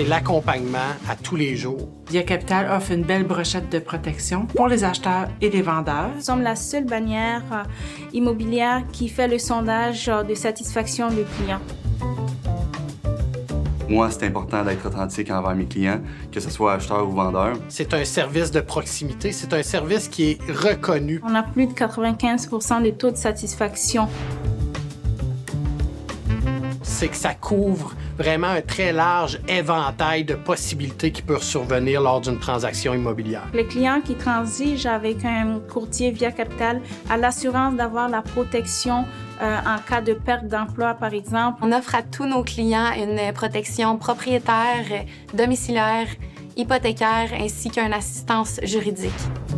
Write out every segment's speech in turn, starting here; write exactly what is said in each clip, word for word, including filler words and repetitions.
c'est l'accompagnement à tous les jours. Via Capital offre une belle brochette de protection pour les acheteurs et les vendeurs. Nous sommes la seule bannière euh, immobilière qui fait le sondage euh, de satisfaction des clients. Moi, c'est important d'être authentique envers mes clients, que ce soit acheteur ou vendeur. C'est un service de proximité, c'est un service qui est reconnu. On a plus de quatre-vingt-quinze pour cent de taux de satisfaction. C'est que ça couvre vraiment un très large éventail de possibilités qui peuvent survenir lors d'une transaction immobilière. Le client qui transige avec un courtier Via Capital a l'assurance d'avoir la protection euh, en cas de perte d'emploi, par exemple. On offre à tous nos clients une protection propriétaire, domiciliaire, hypothécaire, ainsi qu'une assistance juridique.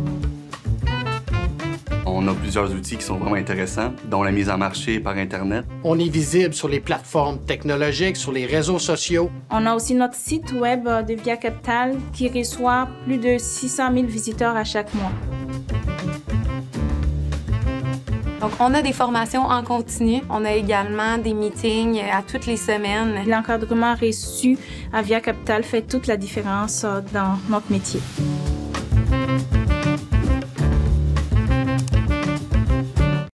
On a plusieurs outils qui sont vraiment intéressants, dont la mise en marché par Internet. On est visible sur les plateformes technologiques, sur les réseaux sociaux. On a aussi notre site web de Via Capital qui reçoit plus de six cent mille visiteurs à chaque mois. Donc, on a des formations en continu. On a également des meetings à toutes les semaines. L'encadrement reçu à Via Capital fait toute la différence dans notre métier.